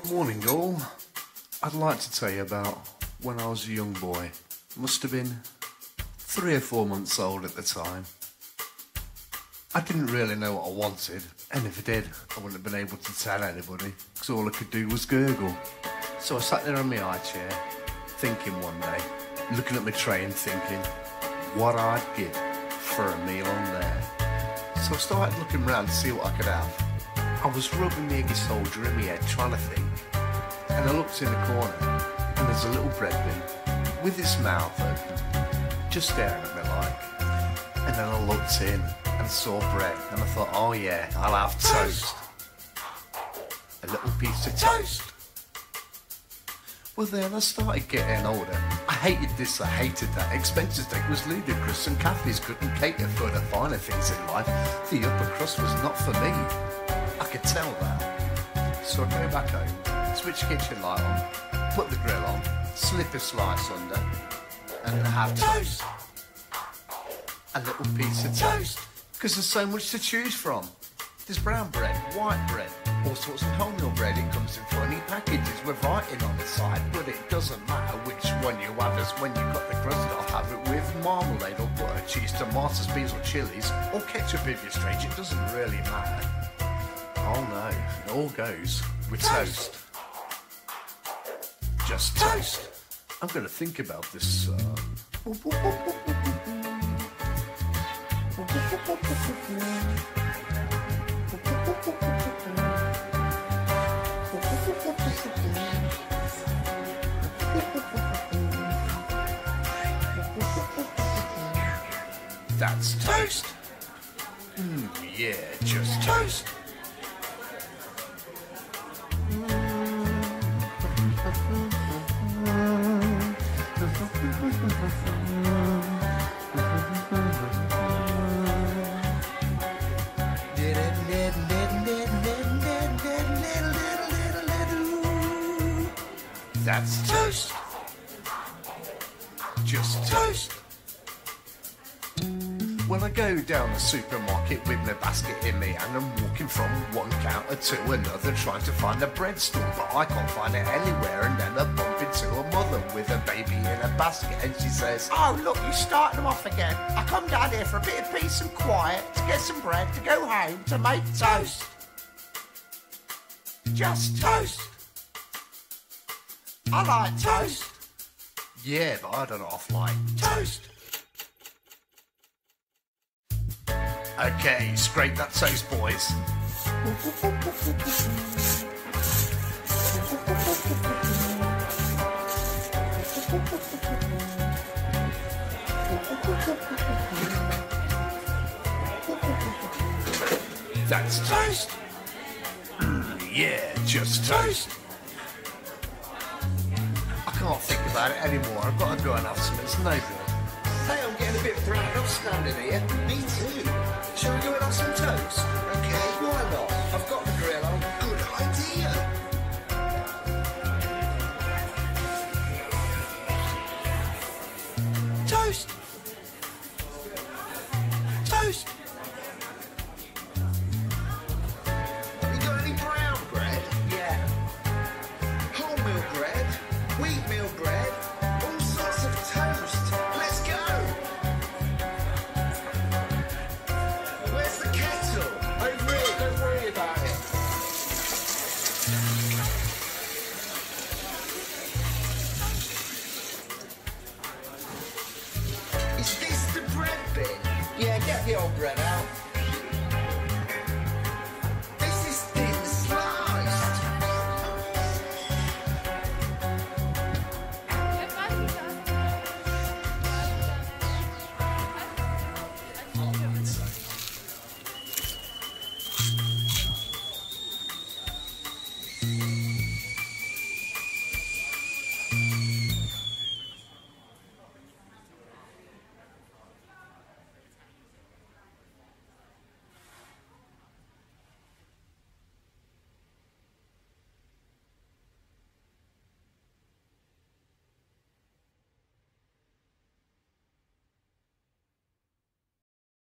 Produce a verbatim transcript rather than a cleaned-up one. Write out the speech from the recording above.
Morning all. I'd like to tell you about when I was a young boy. Must have been three or four months old at the time. I didn't really know what I wanted, and if I did, I wouldn't have been able to tell anybody, because all I could do was gurgle. So I sat there on my high chair, thinking one day, looking at my tray and thinking, what I'd give for a meal on there. So I started looking around to see what I could have. I was rubbing the eggy soldier in my head, trying to think, and I looked in the corner, and there's a little bread bin with its mouth open, just staring at me like. And then I looked in and saw bread, and I thought, oh yeah, I'll have toast. A little piece of toast. Well then I started getting older. I hated this, I hated that. Expenses take was ludicrous, and cafes couldn't cater for the finer things in life. The upper crust was not for me. I could tell that. So I go back home, switch kitchen light on, put the grill on, slip a slice under, and have toast. A little piece of toast. Because there's so much to choose from. There's brown bread, white bread, all sorts of wholemeal bread. It comes in funny packages with writing on the side, but it doesn't matter which one you have, as when you've got the crust, I'll have it with marmalade or butter, cheese, tomatoes, beans or chilies, or ketchup if you're strange, it doesn't really matter. Oh no, it all goes with toast. toast. Just toast. I'm going to think about this. Uh... That's toast. Mm, yeah, just toast. That's toast. Just toast. When I go down the supermarket with my basket in me, and I'm walking from one counter to another trying to find a bread store, but I can't find it anywhere, and then I bump into a mother with a baby in a basket, and she says, oh look, you're starting them off again. I come down here for a bit of peace and quiet, to get some bread, to go home, to make toast. Just toast. I like toast. Yeah, but I don't half like toast. Okay, scrape that toast, boys. That's toast. Mm, yeah, just toast. I can't think about it anymore. I've got to go and have some. It's no good. Hey, I'm getting a bit brown up standing here. Me too. Shall we go and have some toast? Okay, why not? I've got the grill on. Good idea. Toast. Toast. You got any brown bread? Yeah. Wholemeal bread, wheatmeal bread, all sorts of toast. Let's go. Where's the kettle? Over here, don't worry about it. Is this the bread bin? Yeah, get the old bread out.